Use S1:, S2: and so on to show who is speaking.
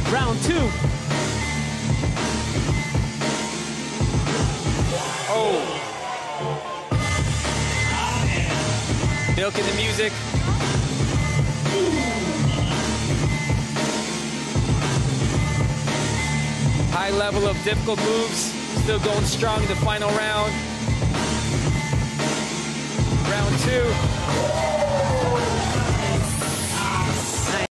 S1: Round 2.
S2: Oh. Milking the music. High level of difficult moves. Still going strong in the final round. Round 2.